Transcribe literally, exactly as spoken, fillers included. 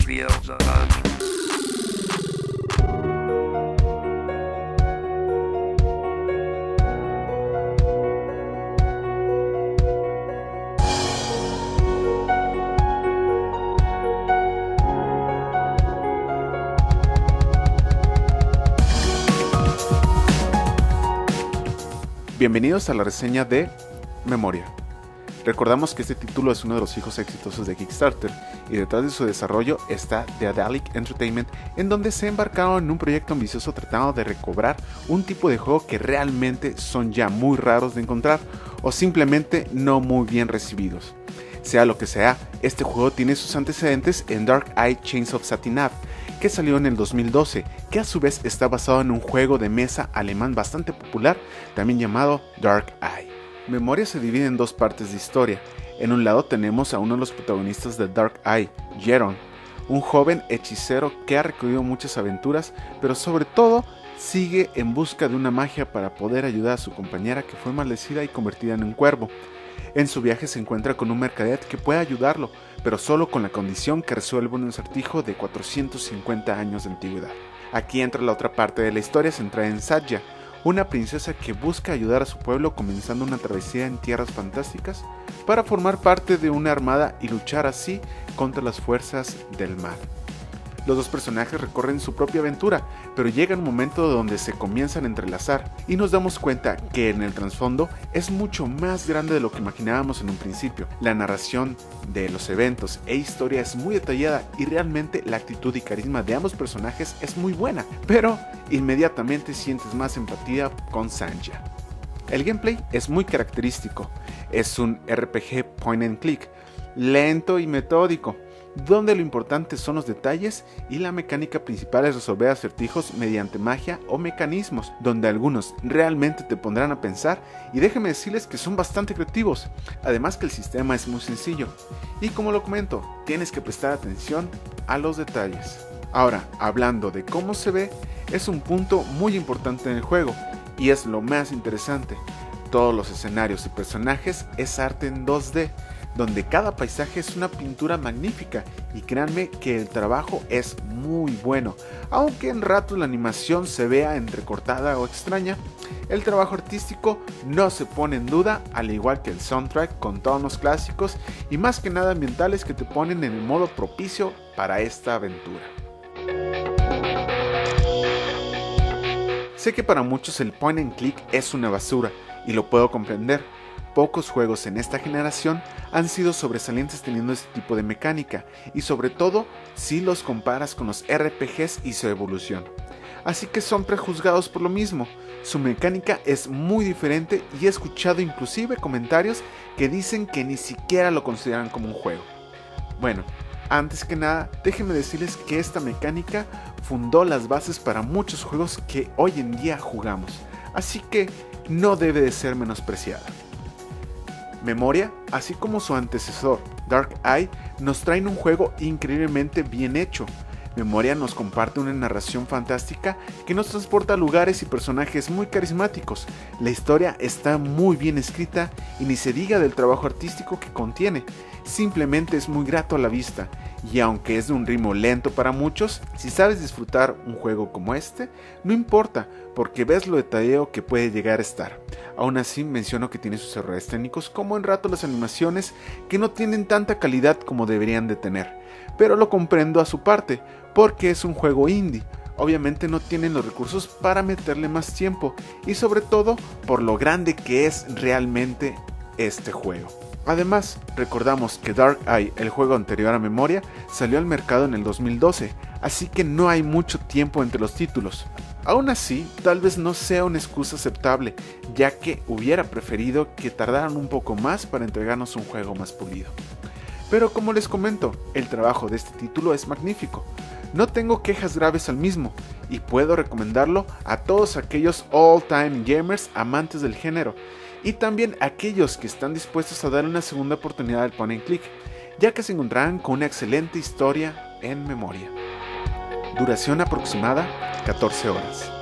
Feel the punch. Bienvenidos a la reseña de Memoria. Recordamos que este título es uno de los hijos exitosos de Kickstarter y detrás de su desarrollo está Daedalic Entertainment, en donde se embarcaron en un proyecto ambicioso tratando de recobrar un tipo de juego que realmente son ya muy raros de encontrar o simplemente no muy bien recibidos. Sea lo que sea, este juego tiene sus antecedentes en Dark Eye Chains of Satinav, que salió en el dos mil doce, que a su vez está basado en un juego de mesa alemán bastante popular, también llamado Dark Eye. Memoria se divide en dos partes de historia. En un lado tenemos a uno de los protagonistas de Dark Eye, Jeron, un joven hechicero que ha recorrido muchas aventuras, pero sobre todo sigue en busca de una magia para poder ayudar a su compañera que fue maldecida y convertida en un cuervo. En su viaje se encuentra con un mercader que puede ayudarlo, pero solo con la condición que resuelva un acertijo de cuatrocientos cincuenta años de antigüedad. Aquí entra la otra parte de la historia centrada en Satya, una princesa que busca ayudar a su pueblo comenzando una travesía en tierras fantásticas para formar parte de una armada y luchar así contra las fuerzas del mal. Los dos personajes recorren su propia aventura, pero llega un momento donde se comienzan a entrelazar y nos damos cuenta que en el trasfondo es mucho más grande de lo que imaginábamos en un principio. La narración de los eventos e historia es muy detallada y realmente la actitud y carisma de ambos personajes es muy buena, pero inmediatamente sientes más empatía con Sanjay. El gameplay es muy característico, es un R P G point and click, lento y metódico, donde lo importante son los detalles y la mecánica principal es resolver acertijos mediante magia o mecanismos, donde algunos realmente te pondrán a pensar y déjenme decirles que son bastante creativos, además que el sistema es muy sencillo y como lo comento, tienes que prestar atención a los detalles. Ahora, hablando de cómo se ve, es un punto muy importante en el juego y es lo más interesante. Todos los escenarios y personajes es arte en dos D, donde cada paisaje es una pintura magnífica y créanme que el trabajo es muy bueno, aunque en ratos la animación se vea entrecortada o extraña, el trabajo artístico no se pone en duda, al igual que el soundtrack con tonos clásicos y más que nada ambientales que te ponen en el modo propicio para esta aventura. Sé que para muchos el point and click es una basura y lo puedo comprender. Pocos juegos en esta generación han sido sobresalientes teniendo este tipo de mecánica y sobre todo si los comparas con los R P Gs y su evolución. Así que son prejuzgados por lo mismo, su mecánica es muy diferente y he escuchado inclusive comentarios que dicen que ni siquiera lo consideran como un juego. Bueno, antes que nada déjenme decirles que esta mecánica fundó las bases para muchos juegos que hoy en día jugamos, así que no debe de ser menospreciada. Memoria, así como su antecesor, Dark Eye, nos traen un juego increíblemente bien hecho. Memoria nos comparte una narración fantástica que nos transporta a lugares y personajes muy carismáticos. La historia está muy bien escrita y ni se diga del trabajo artístico que contiene. Simplemente es muy grato a la vista y aunque es de un ritmo lento para muchos, si sabes disfrutar un juego como este, no importa porque ves lo detallado que puede llegar a estar. Aún así menciono que tiene sus errores técnicos como en rato las animaciones que no tienen tanta calidad como deberían de tener, pero lo comprendo a su parte porque es un juego indie. Obviamente no tienen los recursos para meterle más tiempo y sobre todo por lo grande que es realmente este juego. Además, recordamos que Dark Eye, el juego anterior a Memoria, salió al mercado en el dos mil doce, así que no hay mucho tiempo entre los títulos. Aún así, tal vez no sea una excusa aceptable, ya que hubiera preferido que tardaran un poco más para entregarnos un juego más pulido. Pero como les comento, el trabajo de este título es magnífico. No tengo quejas graves al mismo, y puedo recomendarlo a todos aquellos all-time gamers amantes del género, y también a aquellos que están dispuestos a darle una segunda oportunidad al point and click, ya que se encontrarán con una excelente historia en Memoria. Duración aproximada catorce horas.